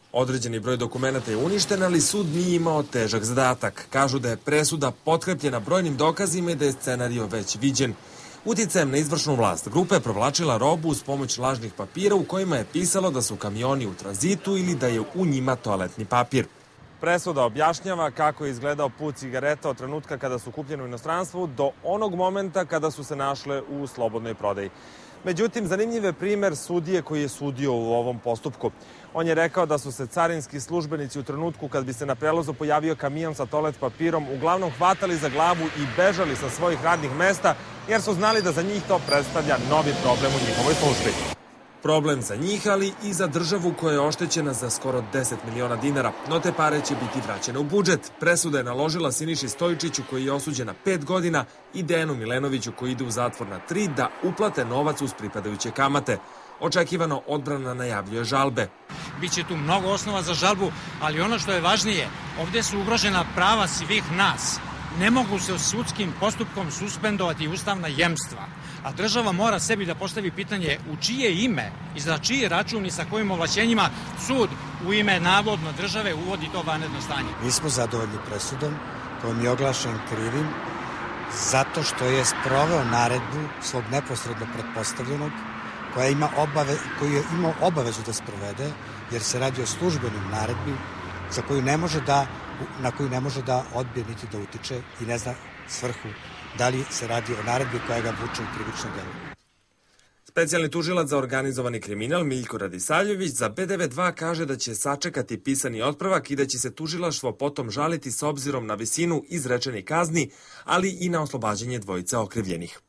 Određeni broj dokumenta je uništen, ali sud nije imao težak zadatak. Kažu da je presuda potkrepljena brojnim dokazima i da je scenario već viđen. Uticajem na izvršnu vlast, grupa je provlačila robu uz pomoć lažnih papira u kojima je pisalo da su kamioni u tranzitu ili da je u njima toaletni papir. Presuda objašnjava kako je izgledao put cigareta od trenutka kada su kupljene u inostranstvu do onog momenta kada su se našle u slobodnoj prodaji. Međutim, zanimljiv je primer sudije koji je sudio u ovom postupku. On je rekao da su se carinski službenici u trenutku kad bi se na prelazu pojavio kamion sa toalet papirom uglavnom hvatali za glavu i bežali sa svojih radnih mesta jer su znali da za njih to predstavlja novi problem u njihovoj službi. Problem za njih, ali i za državu koja je oštećena za skoro 10 miliona dinara. No te pare će biti vraćene u budžet. Presuda je naložila Siniši Stojičiću, koji je osuđen na 5 godina, i Dejanu Milenoviću, koji ide u zatvor na 3, da uplate novac uz pripadajuće kamate. Očekivano odbrana najavljuje žalbe. Biće tu mnogo osnova za žalbu, ali ono što je važnije, ovdje su ugrožena prava svih nas. Ne mogu se sudskim postupkom suspendovati ustavna jemstva, a država mora sebi da postavi pitanje u čije ime i za čiji račun i sa kojim ovlašćenjima sud u ime navodno države uvodi to vanredno stanje. Mi smo zadovoljni presudom kojom je oglašen krivim zato što je sproveo naredbu svog neposredno pretpostavljenog koji je imao obavezu da sprovede, jer se radi o službenim naredbi na koju ne može da odbije niti da utiče i ne zna svrhu da li se radi o naredbi koja ga vuče u krivično delo. Specijalni tužilac za organizovani kriminal Miljko Radisavljević za B92 kaže da će sačekati pisani otpravak i da će se tužilaštvo potom žaliti s obzirom na visinu izrečenih kazni, ali i na oslobađanje dvojice okrivljenih.